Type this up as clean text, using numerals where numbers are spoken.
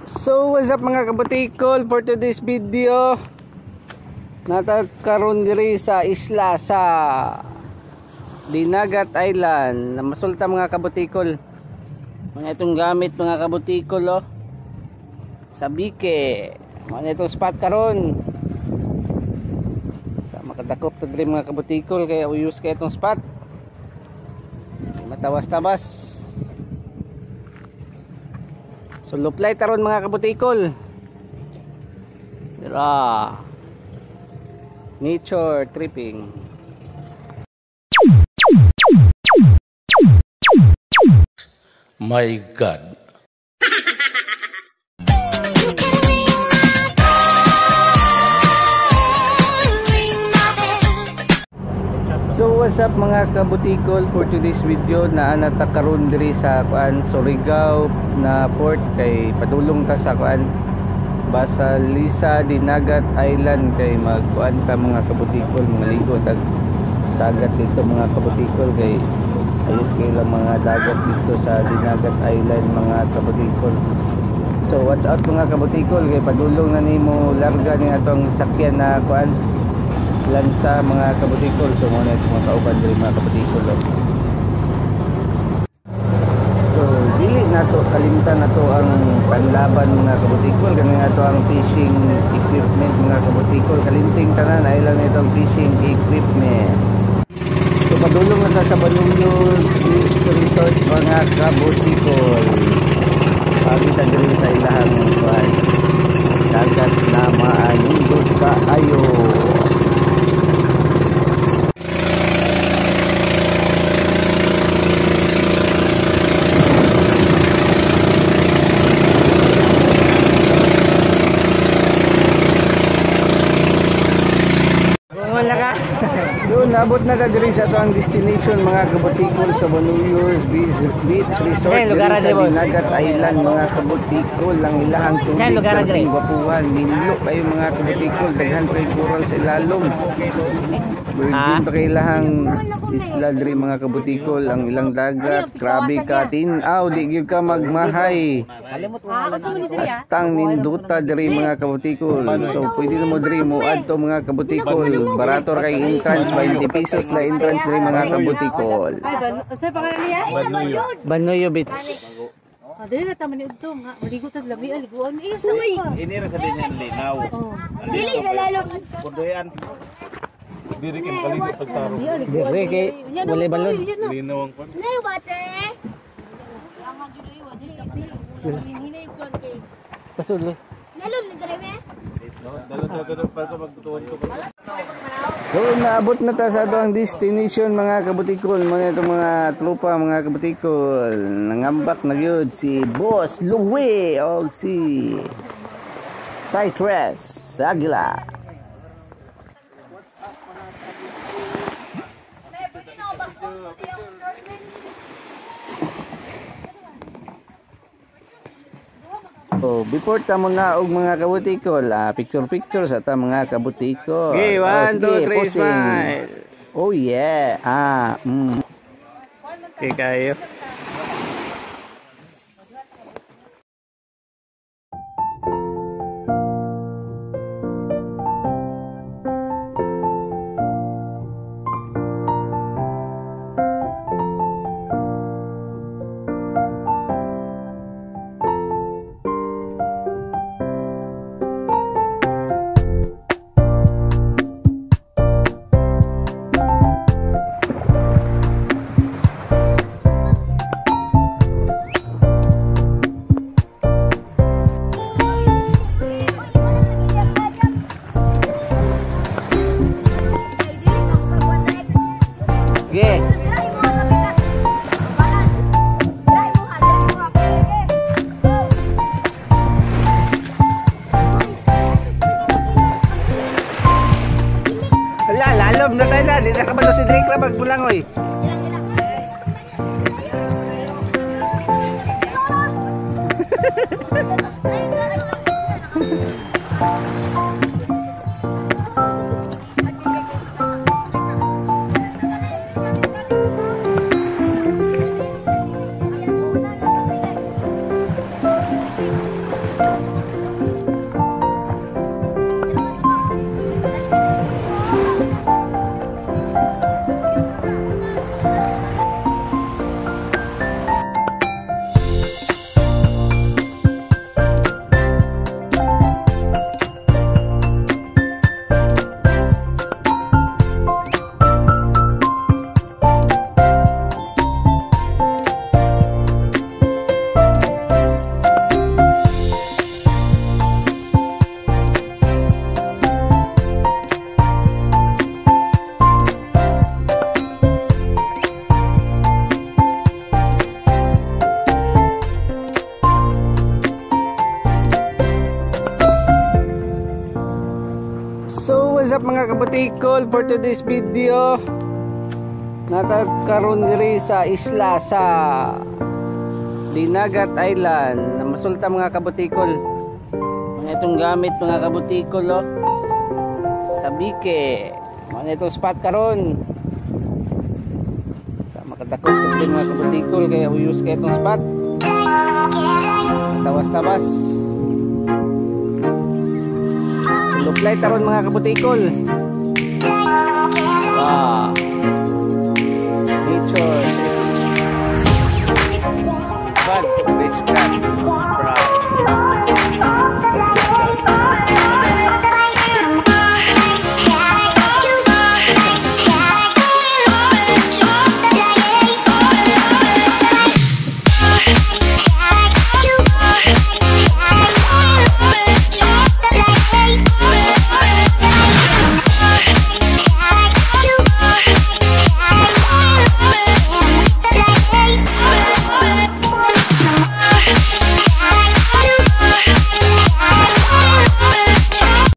So what's up mga kabutikol, for today's video natagkaroon diri sa isla sa Dinagat Island na masulta mga kabutikol. Mga itong gamit mga kabutikol sa Bike. Mga itong spot karon. Makadakop to diri mga kabutikol kaya uyos kay itong spot. Matawas-tawas. So luplay taron mga kabutikol. Dira. Nature tripping. My God. So what's up mga kabutikol, for today's video na natakaroon diri sa Surigao na port kay padulong ta sa Basalisa Dinagat Island kay magkuan ta mga kabutikol, mga ligo dagat dito mga kabutikol kay ayun kay lang mga dagat dito sa Dinagat Island mga kabutikol. So what's up mga kabutikol kay padulong na nimo larga ni atong sakyan na lansa mga kabutikol. So muna itong mga kauban diri mga kabutikol. So dili nato kalimtan nato ang panlaban mga kabutikol, ganin nato ang fishing equipment mga kabutikol. Kalimting tanan ay lang itong fishing equipment. So padulong na ta sa Banuyo Resort mga kabutikol. Pagita diri sa ilahang dagat na maanindot kaayo. Abot na ka diri sa ato ang destination mga kabutikol sa Banuyo Beach Resort diri sa Dinagat Island mga kabutikol. Ang ilahang tubig dating wapuhan minlo kayo mga kabutikol, daghan kay coral sa ilalom. Virgin pa kay ilahang isla diri mga kabutikol. Ang ilang dagat grabe ka tin-aw, di gyud ka magmahay. Bastang ninduta diri mga kabutikol. So pwede na mo diri mo adto mga kabutikol. Barato kay entrance 20 pesos la entrance diri mga kabutikol. Banuyo Beach. Dili na taman ni udto nga maligo tag labi aliguan ini ra sa dinyan linaw. Dili lalo Kudoyan. Diri kay kaligo pagtaro. Diri kay wala balon. Linaw ang kon. Nay water. Ang jud ay dili hinay kon kay. Pasulo. Nalom ni dere me. Dalo para magtutuon ko. So naabot na ta sa atong destination mga kabutikol. Mga itong mga tropa mga kabutikol. Nangambak na gyud si Boss Louie o si Cypress Aguila. So before ta mo na og mga kabutikol, picture sa ta mga kabutikol. Okay, 1, 2, 3, smile. Oh yeah. Okay kayo. Lalom na tayo na, di na kabalo si Drake lang magbulangoy. up mga kabutikol, for today's video natagkaroon diri sa isla sa Dinagat Island na masulta mga kabutikol. Mga itong gamit mga kabutikol sa Bike. Mga itong spot karon. Makatakot ko din mga kabutikol kaya uyos kaya itong spot. Tawas-tawas. Luplay taron mga kabutikol. Nature. Bad.